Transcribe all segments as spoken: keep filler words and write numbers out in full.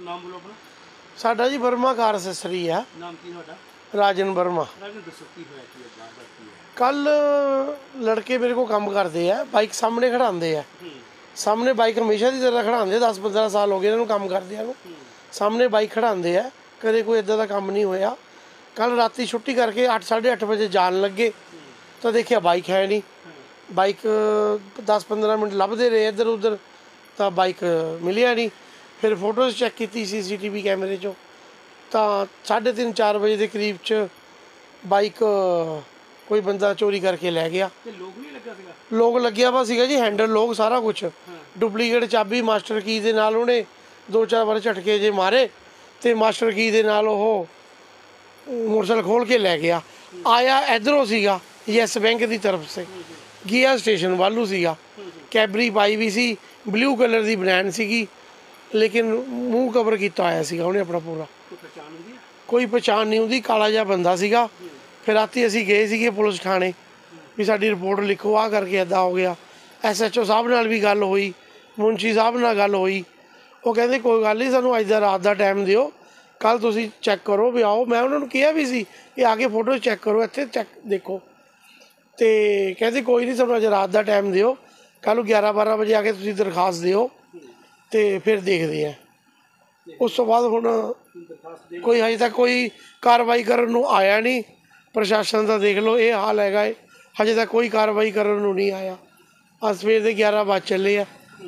ਨਾਮ ਬੋਲੋ ਆਪਣਾ। ਸਾਡਾ ਜੀ ਵਰਮਾ ਕਾਰ ਅਸੈਸਰੀ ਹੈ। ਨਾਮ ਕੀ ਤੁਹਾਡਾ? ਰਾਜਨ ਵਰਮਾ। ਰਾਜਨ ਦੱਸੋ ਕੀ ਹੋਇਆ, ਕੀ ਹੈ ਬਾਤ ਕੀ ਹੈ? ਕੱਲ ਲੜਕੇ ਮੇਰੇ ਕੋਲ ਕੰਮ ਕਰਦੇ ਆ, ਬਾਈਕ ਸਾਹਮਣੇ ਖੜਾਉਂਦੇ ਆ। ਸਾਹਮਣੇ ਬਾਈਕ ਹਮੇਸ਼ਾ ਦੀ ਤਰ੍ਹਾਂ ਖੜਾਉਂਦੇ, ਦਸ ਪੰਦਰਾਂ ਸਾਲ ਹੋ ਗਏ ਇਹਨਾਂ ਨੂੰ ਕੰਮ ਕਰਦਿਆਂ ਨੂੰ। ਸਾਹਮਣੇ ਬਾਈਕ ਖੜਾਉਂਦੇ ਆ, ਕਦੇ ਕੋਈ ਇੱਦਾਂ ਦਾ ਕੰਮ ਨਹੀਂ ਹੋਇਆ। ਕੱਲ ਰਾਤੀ ਛੁੱਟੀ ਕਰਕੇ ਅੱਠ ਸਾਢੇ ਅੱਠ ਵਜੇ ਜਾਣ ਲੱਗੇ ਤਾਂ ਦੇਖਿਆ ਬਾਈਕ ਹੈ ਨਹੀਂ। ਬਾਈਕ ਦਸ ਪੰਦਰਾਂ ਮਿੰਟ ਲੱਭਦੇ ਰਹੇ ਇੱਧਰ ਉੱਧਰ ਤਾਂ ਬਾਈਕ ਮਿਲਿਆ ਨਹੀਂ। ਫਿਰ ਫੋਟੋਜ਼ ਚੈੱਕ ਕੀਤੀ ਸੀ ਸੀ ਟੀ ਵੀ ਕੈਮਰੇ 'ਚੋਂ ਤਾਂ ਸਾਢੇ ਤਿੰਨ ਚਾਰ ਵਜੇ ਦੇ ਕਰੀਬ 'ਚ ਬਾਈਕ ਕੋਈ ਬੰਦਾ ਚੋਰੀ ਕਰਕੇ ਲੈ ਗਿਆ। ਤੇ ਲੋਕ ਨਹੀਂ ਲੱਗਾ ਸੀਗਾ? ਲੋਕ ਲੱਗਿਆ ਵਾ ਸੀਗਾ ਜੀ, ਹੈਂਡਲ ਲੋਕ ਸਾਰਾ ਕੁਛ। ਡੁਪਲੀਕੇਟ ਚਾਬੀ ਮਾਸਟਰ ਕੀ ਦੇ ਨਾਲ ਉਹਨੇ ਦੋ ਚਾਰ ਵਾਰ ਝਟਕੇ ਜੇ ਮਾਰੇ ਅਤੇ ਮਾਸਟਰ ਕੀ ਦੇ ਨਾਲ ਉਹ ਮੋਟਰਸਾਈਕਲ ਖੋਲ੍ਹ ਕੇ ਲੈ ਗਿਆ। ਆਇਆ ਇੱਧਰੋਂ ਸੀਗਾ ਯੈਸ ਬੈਂਕ ਦੀ ਤਰਫ ਸੇ, ਗਿਆ ਸਟੇਸ਼ਨ ਵੱਲੋਂ ਸੀਗਾ। ਕੈਬਰੀ ਪਾਈ ਵੀ ਸੀ, ਬਲੂ ਕਲਰ ਦੀ ਬਨੈਨ ਸੀਗੀ, ਲੇਕਿਨ ਮੂੰਹ ਕਵਰ ਕੀਤਾ ਹੋਇਆ ਸੀਗਾ ਉਹਨੇ ਆਪਣਾ ਪੂਰਾ। ਕੋਈ ਪਛਾਣ ਨਹੀਂ ਹੁੰਦੀ, ਕਾਲਾ ਜਿਹਾ ਬੰਦਾ ਸੀਗਾ। ਫਿਰ ਰਾਤੀ ਅਸੀਂ ਗਏ ਸੀਗੇ ਪੁਲਿਸ ਥਾਣੇ ਵੀ ਸਾਡੀ ਰਿਪੋਰਟ ਲਿਖੋ, ਆਹ ਕਰਕੇ ਇੱਦਾਂ ਹੋ ਗਿਆ। ਐਸ ਐਚ ਓ ਸਾਹਿਬ ਨਾਲ ਵੀ ਗੱਲ ਹੋਈ, ਮੁਨਸ਼ੀ ਸਾਹਿਬ ਨਾਲ ਗੱਲ ਹੋਈ। ਉਹ ਕਹਿੰਦੇ ਕੋਈ ਗੱਲ ਨਹੀਂ, ਸਾਨੂੰ ਅੱਜ ਦਾ ਰਾਤ ਦਾ ਟਾਈਮ ਦਿਓ, ਕੱਲ੍ਹ ਤੁਸੀਂ ਚੈੱਕ ਕਰੋ ਵੀ ਆਓ। ਮੈਂ ਉਹਨਾਂ ਨੂੰ ਕਿਹਾ ਵੀ ਸੀ ਕਿ ਆ ਕੇ ਫੋਟੋ ਚੈੱਕ ਕਰੋ, ਇੱਥੇ ਚੈੱਕ ਦੇਖੋ। ਅਤੇ ਕਹਿੰਦੇ ਕੋਈ ਨਹੀਂ, ਸਾਨੂੰ ਅੱਜ ਰਾਤ ਦਾ ਟਾਈਮ ਦਿਓ, ਕੱਲ੍ਹ ਨੂੰ ਗਿਆਰਾਂ ਬਾਰਾਂ ਵਜੇ ਆ ਕੇ ਤੁਸੀਂ ਦਰਖਾਸਤ ਦਿਓ ਅਤੇ ਫਿਰ ਦੇਖਦੇ ਹਾਂ। ਉਸ ਤੋਂ ਬਾਅਦ ਹੁਣ ਕੋਈ ਹਜੇ ਤੱਕ ਕੋਈ ਕਾਰਵਾਈ ਕਰਨ ਨੂੰ ਆਇਆ ਨਹੀਂ। ਪ੍ਰਸ਼ਾਸਨ ਦਾ ਦੇਖ ਲਓ ਇਹ ਹਾਲ ਹੈਗਾ ਏ, ਹਜੇ ਤੱਕ ਕੋਈ ਕਾਰਵਾਈ ਕਰਨ ਨੂੰ ਨਹੀਂ ਆਇਆ। ਅੱਜ ਸਵੇਰ ਦੇ ਗਿਆਰਾਂ ਵੱਜ ਚੱਲੇ ਆ।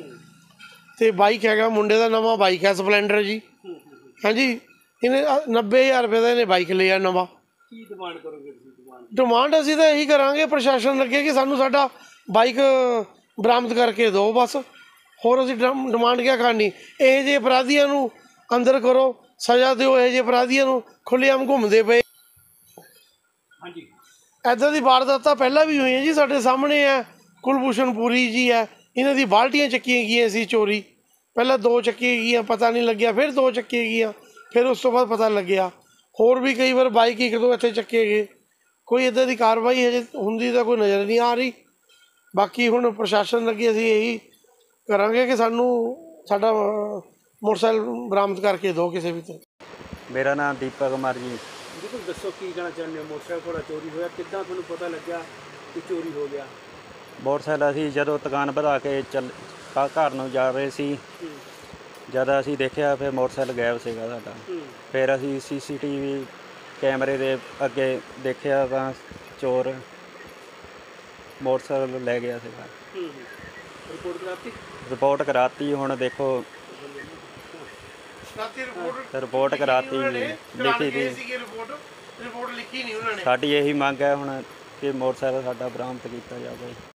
ਅਤੇ ਬਾਈਕ ਹੈਗਾ ਮੁੰਡੇ ਦਾ, ਨਵਾਂ ਬਾਈਕ ਹੈ ਸਪਲੈਂਡਰ ਜੀ। ਹਾਂਜੀ, ਇਹਨੇ ਨੱਬੇ ਹਜ਼ਾਰ ਰੁਪਏ ਦਾ ਇਹਨੇ ਬਾਈਕ ਲਿਆ ਨਵਾਂ। ਕੀ ਡਿਮਾਂਡ ਕਰੋਗੇ ਤੁਸੀਂ? ਡਿਮਾਂਡ ਅਸੀਂ ਤਾਂ ਇਹੀ ਕਰਾਂਗੇ, ਪ੍ਰਸ਼ਾਸਨ ਲੱਗੇ ਕਿ ਸਾਨੂੰ ਸਾਡਾ ਬਾਈਕ ਬਰਾਮਦ ਕਰਕੇ ਦਿਓ ਬਸ। ਹੋਰ ਅਸੀਂ ਡਿਮਾਂਡ ਕਿਆ ਕਰਨੀ। ਇਹੋ ਜਿਹੇ ਅਪਰਾਧੀਆਂ ਨੂੰ ਅੰਦਰ ਕਰੋ, ਸਜ਼ਾ ਦਿਓ। ਇਹੋ ਜਿਹੇ ਅਪਰਾਧੀਆਂ ਨੂੰ ਖੁੱਲ੍ਹੇਆਮ ਘੁੰਮਦੇ ਪਏ। ਹਾਂਜੀ, ਇੱਦਾਂ ਦੀ ਵਾਰਦਾਤਾਂ ਪਹਿਲਾਂ ਵੀ ਹੋਈਆਂ ਜੀ, ਸਾਡੇ ਸਾਹਮਣੇ ਹੈ। ਕੁਲਭੂਸ਼ਣ ਪੁਰੀ ਜੀ ਹੈ, ਇਹਨਾਂ ਦੀ ਬਾਲਟੀਆਂ ਚੱਕੀਆਂ ਗਈਆਂ ਸੀ ਚੋਰੀ। ਪਹਿਲਾਂ ਦੋ ਚੱਕੀਆਂ ਗਈਆਂ, ਪਤਾ ਨਹੀਂ ਲੱਗਿਆ, ਫਿਰ ਦੋ ਚੱਕੀਆਂ ਗਈਆਂ, ਫਿਰ ਉਸ ਤੋਂ ਬਾਅਦ ਪਤਾ ਲੱਗਿਆ। ਹੋਰ ਵੀ ਕਈ ਵਾਰ ਬਾਈਕ ਇੱਕ ਦੋ ਇੱਥੇ ਚੱਕੇ ਗਏ। ਕੋਈ ਇੱਦਾਂ ਦੀ ਕਾਰਵਾਈ ਹਜੇ ਹੁੰਦੀ ਤਾਂ ਕੋਈ ਨਜ਼ਰ ਨਹੀਂ ਆ ਰਹੀ। ਬਾਕੀ ਹੁਣ ਪ੍ਰਸ਼ਾਸਨ ਲੱਗੇ ਅਸੀਂ ਇਹੀ ਕਰਾਂਗੇ ਕਿ ਸਾਨੂੰ ਸਾਡਾ ਮੋਟਰਸਾਈਕਲ ਬਰਾਮਦ ਕਰਕੇ ਦਿਓ ਕਿਸੇ ਵੀ ਤਰ੍ਹਾਂ। ਮੇਰਾ ਨਾਮ ਦੀਪਕ ਕੁਮਾਰ ਜੀ। ਬਿਲਕੁਲ ਦੱਸੋ ਕੀ ਕਹਿਣਾ ਚਾਹੁੰਦੇ ਹੋ? ਮੋਟਰਸਾਈਕਲ ਤੁਹਾਡਾ ਚੋਰੀ ਹੋਇਆ, ਕਿੱਦਾਂ ਤੁਹਾਨੂੰ ਪਤਾ ਲੱਗਿਆ ਕਿ ਚੋਰੀ ਹੋ ਗਿਆ? ਮੋਟਰਸਾਈਕਲ ਅਸੀਂ ਜਦੋਂ ਦੁਕਾਨ ਵਧਾ ਕੇ ਚੱਲ ਘਰ ਨੂੰ ਜਾ ਰਹੇ ਸੀ, ਜਦ ਅਸੀਂ ਦੇਖਿਆ ਫਿਰ ਮੋਟਰਸਾਈਕਲ ਗਾਇਬ ਸੀਗਾ ਸਾਡਾ। ਫਿਰ ਅਸੀਂ ਸੀ ਸੀ ਟੀ ਵੀ ਕੈਮਰੇ ਦੇ ਅੱਗੇ ਦੇਖਿਆ ਤਾਂ ਚੋਰ ਮੋਟਰਸਾਈਕਲ ਲੈ ਗਿਆ ਸੀਗਾ। ਰਿਪੋਰਟ ਕਰਾਤੀ? ਰਿਪੋਰਟ ਕਰਾਤੀ। ਹੁਣ ਦੇਖੋ ਰਿਪੋਰਟ ਕਰਾਤੀ, ਲਿਖੀ ਦੀ ਰਿਪੋਰਟ ਲਿਖੀ ਨਹੀਂ ਉਹਨਾਂ ਨੇ। ਸਾਡੀ ਇਹੀ ਮੰਗ ਹੈ ਹੁਣ ਕਿ ਮੋਟਰਸਾਈਕਲ ਸਾਡਾ ਬਰਾਮਦ ਕੀਤਾ ਜਾਵੇ।